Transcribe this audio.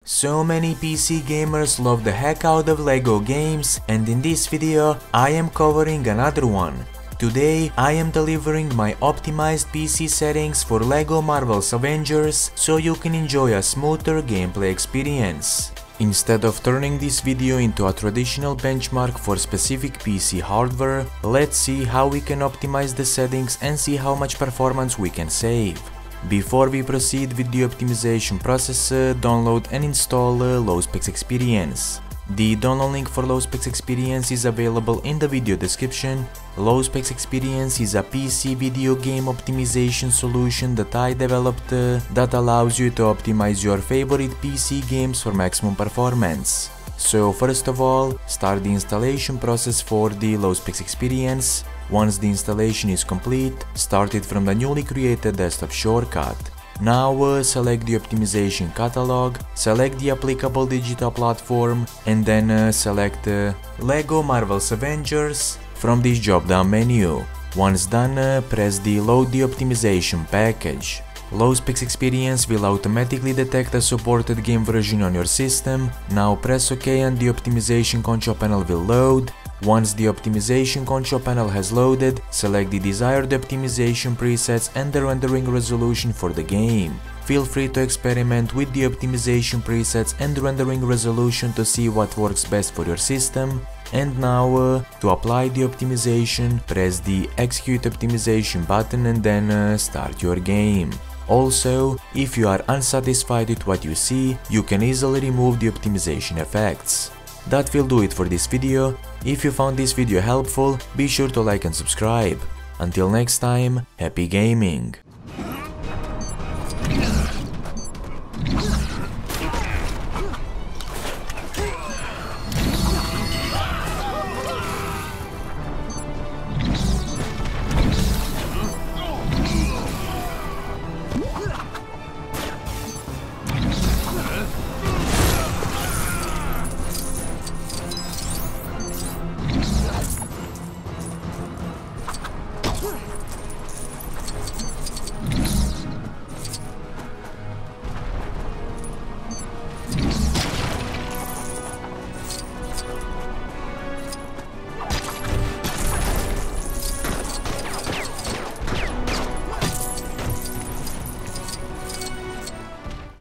So many PC gamers love the heck out of LEGO games, and in this video I am covering another one. Today I am delivering my optimized PC settings for LEGO Marvel's Avengers so you can enjoy a smoother gameplay experience. Instead of turning this video into a traditional benchmark for specific PC hardware, let's see how we can optimize the settings and see how much performance we can save. Before we proceed with the optimization process, download and install Low-Specs Experience. The download link for Low-Specs Experience is available in the video description. Low-Specs Experience is a PC video game optimization solution that I developed that allows you to optimize your favorite PC games for maximum performance. So first of all, start the installation process for the Low-Specs Experience. Once the installation is complete, start it from the newly created desktop shortcut. Now select the optimization catalog, select the applicable digital platform, and then select LEGO Marvel's Avengers from this drop-down menu. Once done, press the Load the Optimization package. Low-Specs Experience will automatically detect a supported game version on your system. Now press OK and the optimization control panel will load. Once the optimization control panel has loaded, select the desired optimization presets and the rendering resolution for the game. Feel free to experiment with the optimization presets and rendering resolution to see what works best for your system. And now, to apply the optimization, press the Execute Optimization button and then start your game. Also, if you are unsatisfied with what you see, you can easily remove the optimization effects. That will do it for this video. If you found this video helpful, be sure to like and subscribe. Until next time, happy gaming!